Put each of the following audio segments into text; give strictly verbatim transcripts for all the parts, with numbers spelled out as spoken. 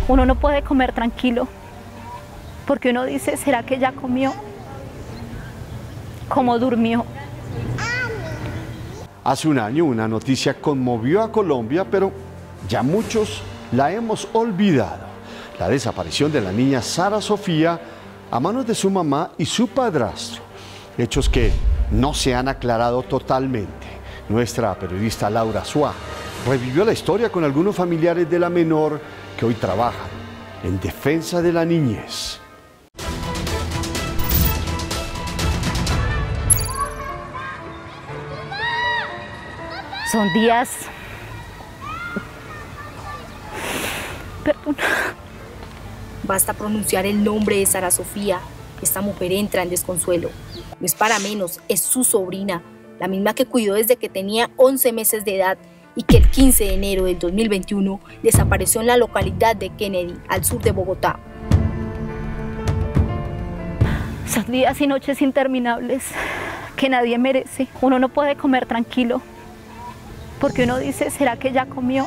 Uno no puede comer tranquilo, porque uno dice, ¿será que ya comió? ¿Cómo durmió? Hace un año una noticia conmovió a Colombia, pero ya muchos la hemos olvidado. La desaparición de la niña Sara Sofía a manos de su mamá y su padrastro. Hechos que no se han aclarado totalmente. Nuestra periodista Laura Suá revivió la historia con algunos familiares de la menor que hoy trabajan en defensa de la niñez. Son días... Perdón. Basta pronunciar el nombre de Sara Sofía. Esta mujer entra en desconsuelo. No es para menos, es su sobrina, la misma que cuidó desde que tenía once meses de edad y que el quince de enero del dos mil veintiuno desapareció en la localidad de Kennedy, al sur de Bogotá. Son días y noches interminables que nadie merece. Uno no puede comer tranquilo, porque uno dice, ¿será que ya comió?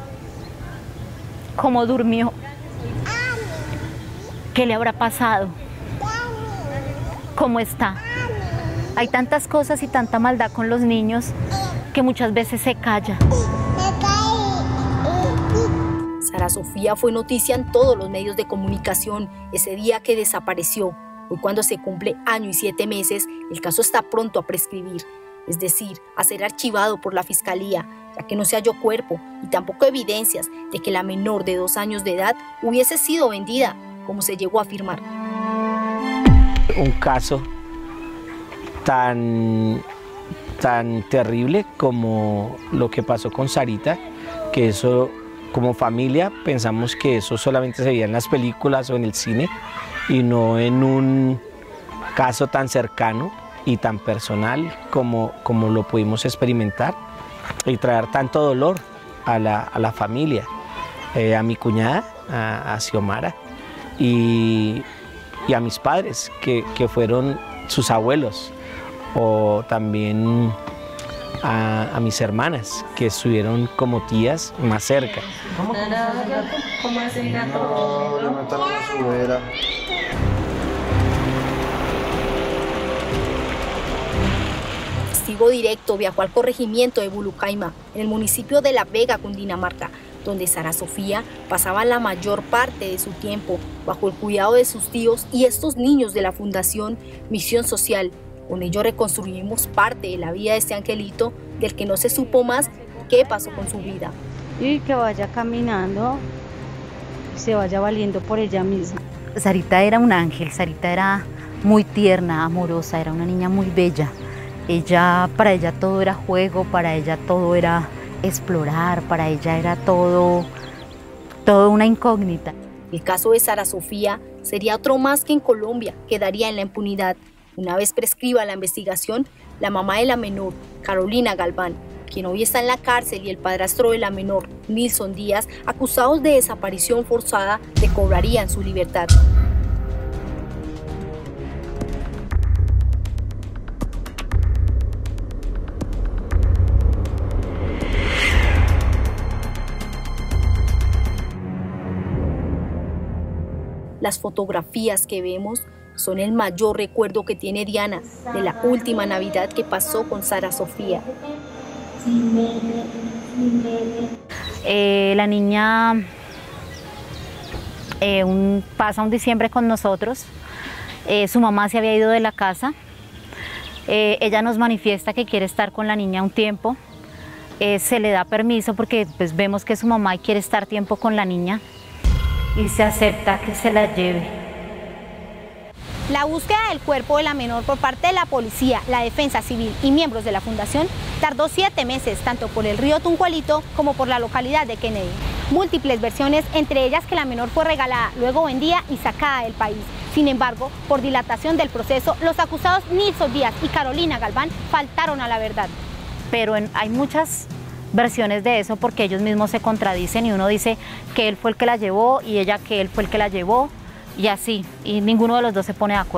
¿Cómo durmió? ¿Qué le habrá pasado? ¿Cómo está? Hay tantas cosas y tanta maldad con los niños que muchas veces se calla. Sara Sofía fue noticia en todos los medios de comunicación ese día que desapareció. Hoy, cuando se cumple año y siete meses, el caso está pronto a prescribir, es decir, a ser archivado por la Fiscalía, ya que no se halló cuerpo y tampoco evidencias de que la menor de dos años de edad hubiese sido vendida, como se llegó a afirmar. Un caso tan, tan terrible como lo que pasó con Sarita, que eso, como familia, pensamos que eso solamente se veía en las películas o en el cine y no en un caso tan cercano y tan personal como, como lo pudimos experimentar y traer tanto dolor a la, a la familia, eh, a mi cuñada, a, a Xiomara y, y a mis padres que, que fueron sus abuelos, o también a, a mis hermanas que estuvieron como tías más cerca. ¿Cómo? ¿Cómo así, gato? No, le mataron a su vera. Testigo directo viajó al corregimiento de Bulucaima, en el municipio de La Vega, Cundinamarca, donde Sara Sofía pasaba la mayor parte de su tiempo bajo el cuidado de sus tíos y estos niños de la Fundación Misión Social. Con ello reconstruimos parte de la vida de este angelito, del que no se supo más qué pasó con su vida. Y que vaya caminando, se vaya valiendo por ella misma. Sarita era un ángel, Sarita era muy tierna, amorosa, era una niña muy bella. Ella, para ella todo era juego, para ella todo era explorar, para ella era todo, todo una incógnita. El caso de Sara Sofía sería otro más que en Colombia quedaría en la impunidad. Una vez prescriba la investigación, la mamá de la menor, Carolina Galván, quien hoy está en la cárcel, y el padrastro de la menor, Nilson Díaz, acusados de desaparición forzada, recobrarían su libertad. Las fotografías que vemos son el mayor recuerdo que tiene Diana de la última Navidad que pasó con Sara Sofía. Eh, la niña eh, un, pasa un diciembre con nosotros. Eh, su mamá se había ido de la casa. Eh, ella nos manifiesta que quiere estar con la niña un tiempo. Eh, se le da permiso porque pues, vemos que su mamá quiere estar tiempo con la niña. Y se acepta que se la lleve. La búsqueda del cuerpo de la menor por parte de la policía, la defensa civil y miembros de la fundación tardó siete meses, tanto por el río Tunjuelito como por la localidad de Kennedy. Múltiples versiones, entre ellas que la menor fue regalada, luego vendida y sacada del país. Sin embargo, por dilatación del proceso, los acusados Nilson Díaz y Carolina Galván faltaron a la verdad. Pero en, hay muchas versiones de eso porque ellos mismos se contradicen y uno dice que él fue el que la llevó y ella que él fue el que la llevó y así, y ninguno de los dos se pone de acuerdo.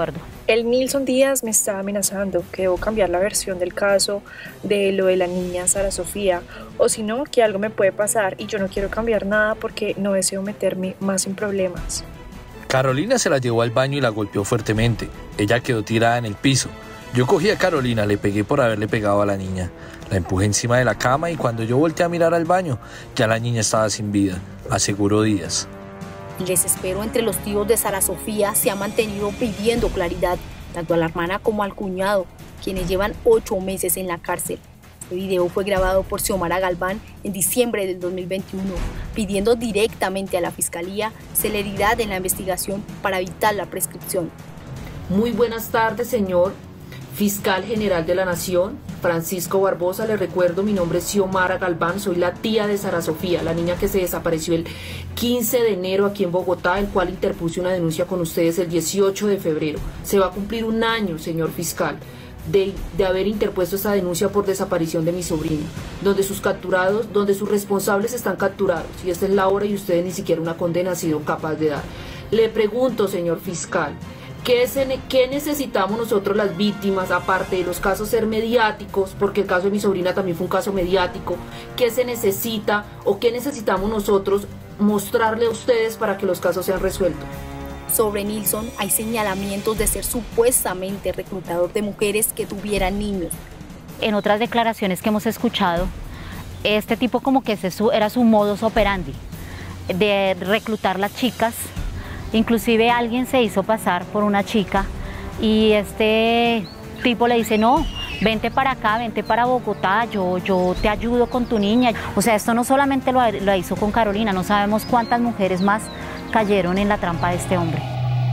El Nilson Díaz me está amenazando que debo cambiar la versión del caso de lo de la niña Sara Sofía, o si no, que algo me puede pasar y yo no quiero cambiar nada porque no deseo meterme más en problemas. Carolina se la llevó al baño y la golpeó fuertemente. Ella quedó tirada en el piso. Yo cogí a Carolina, le pegué por haberle pegado a la niña. La empujé encima de la cama y cuando yo volteé a mirar al baño, ya la niña estaba sin vida, aseguró Díaz. El desespero entre los tíos de Sara Sofía se ha mantenido pidiendo claridad, tanto a la hermana como al cuñado, quienes llevan ocho meses en la cárcel. Este video fue grabado por Xiomara Galván en diciembre del dos mil veintiuno, pidiendo directamente a la Fiscalía celeridad en la investigación para evitar la prescripción. Muy buenas tardes, señor Fiscal General de la Nación, Francisco Barbosa. Le recuerdo, mi nombre es Xiomara Galván, soy la tía de Sara Sofía, la niña que se desapareció el quince de enero aquí en Bogotá, el cual interpuse una denuncia con ustedes el dieciocho de febrero. Se va a cumplir un año, señor fiscal, de, de haber interpuesto esta denuncia por desaparición de mi sobrina, donde sus capturados, donde sus responsables están capturados, y esta es la hora y ustedes ni siquiera una condena han sido capaz de dar. Le pregunto, señor fiscal, ¿Qué, se, ¿Qué necesitamos nosotros las víctimas, aparte de los casos ser mediáticos, porque el caso de mi sobrina también fue un caso mediático? ¿Qué se necesita o qué necesitamos nosotros mostrarle a ustedes para que los casos sean resueltos? Sobre Nilson hay señalamientos de ser supuestamente reclutador de mujeres que tuvieran niños. En otras declaraciones que hemos escuchado, este tipo como que ese era su modus operandi, de reclutar las chicas. Inclusive alguien se hizo pasar por una chica y este tipo le dice, no, vente para acá, vente para Bogotá, yo, yo te ayudo con tu niña. O sea, esto no solamente lo, lo hizo con Carolina, no sabemos cuántas mujeres más cayeron en la trampa de este hombre.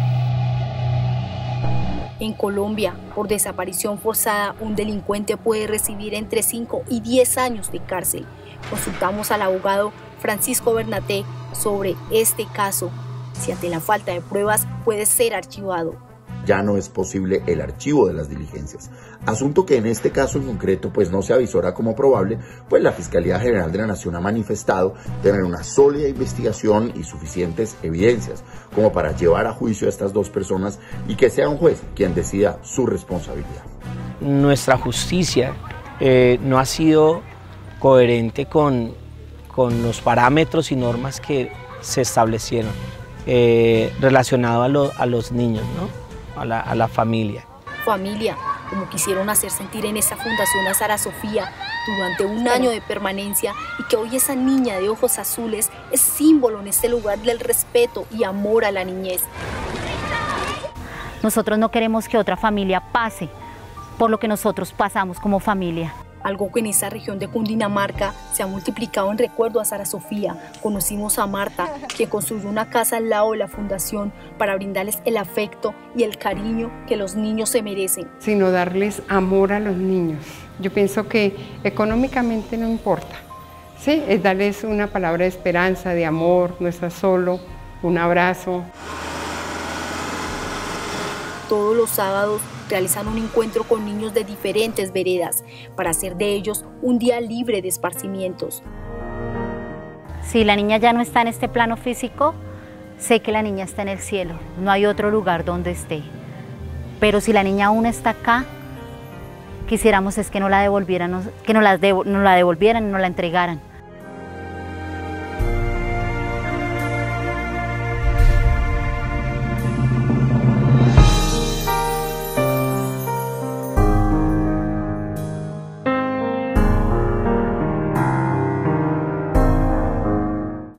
En Colombia, por desaparición forzada, un delincuente puede recibir entre cinco y diez años de cárcel. Consultamos al abogado Francisco Bernaté sobre este caso. Si ante la falta de pruebas puede ser archivado. Ya no es posible el archivo de las diligencias, asunto que en este caso en concreto pues no se avisora como probable, pues la Fiscalía General de la Nación ha manifestado tener una sólida investigación y suficientes evidencias como para llevar a juicio a estas dos personas y que sea un juez quien decida su responsabilidad. Nuestra justicia eh, no ha sido coherente con, con los parámetros y normas que se establecieron. Eh, relacionado a, lo, a los niños, ¿no? a, la, a la familia. Familia, como quisieron hacer sentir en esa fundación a Sara Sofía durante un año de permanencia y que hoy esa niña de ojos azules es símbolo en este lugar del respeto y amor a la niñez. Nosotros no queremos que otra familia pase por lo que nosotros pasamos como familia. Algo que en esa región de Cundinamarca se ha multiplicado en recuerdo a Sara Sofía. Conocimos a Marta, quien construyó una casa al lado de la fundación para brindarles el afecto y el cariño que los niños se merecen. Sino darles amor a los niños. Yo pienso que económicamente no importa, ¿sí? Es darles una palabra de esperanza, de amor, no estás solo, un abrazo. Todos los sábados realizan un encuentro con niños de diferentes veredas para hacer de ellos un día libre de esparcimientos. Si la niña ya no está en este plano físico, sé que la niña está en el cielo, no hay otro lugar donde esté. Pero si la niña aún está acá, quisiéramos es que no la devolvieran, que no la, dev- no la devolvieran y no la entregaran.